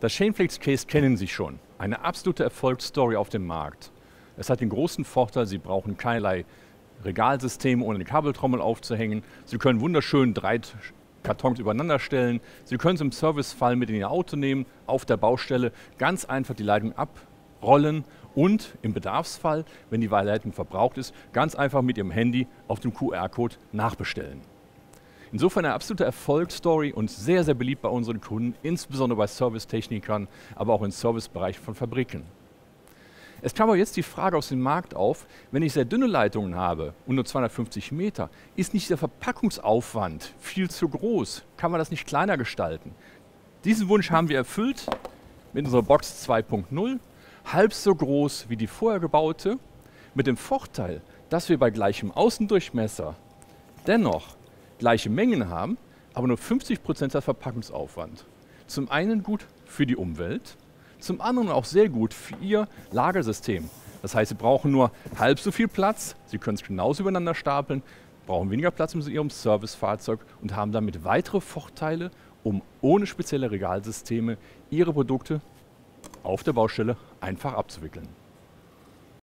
Das Chainflex Case kennen Sie schon. Eine absolute Erfolgsstory auf dem Markt. Es hat den großen Vorteil, Sie brauchen keinerlei Regalsysteme, ohne eine Kabeltrommel aufzuhängen. Sie können wunderschön 3 Kartons übereinander stellen. Sie können es im Servicefall mit in Ihr Auto nehmen, auf der Baustelle ganz einfach die Leitung abrollen und im Bedarfsfall, wenn die Leitung verbraucht ist, ganz einfach mit Ihrem Handy auf dem QR-Code nachbestellen. Insofern eine absolute Erfolgsstory und sehr, sehr beliebt bei unseren Kunden, insbesondere bei Servicetechnikern, aber auch im Servicebereich von Fabriken. Es kam aber jetzt die Frage aus dem Markt auf, wenn ich sehr dünne Leitungen habe, unter 250 Meter, ist nicht der Verpackungsaufwand viel zu groß? Kann man das nicht kleiner gestalten? Diesen Wunsch haben wir erfüllt mit unserer Box 2.0, halb so groß wie die vorher gebaute, mit dem Vorteil, dass wir bei gleichem Außendurchmesser dennoch gleiche Mengen haben, aber nur 50% der Verpackungsaufwand. Zum einen gut für die Umwelt, zum anderen auch sehr gut für Ihr Lagersystem. Das heißt, Sie brauchen nur halb so viel Platz, Sie können es genauso übereinander stapeln, brauchen weniger Platz in Ihrem Servicefahrzeug und haben damit weitere Vorteile, um ohne spezielle Regalsysteme Ihre Produkte auf der Baustelle einfach abzuwickeln.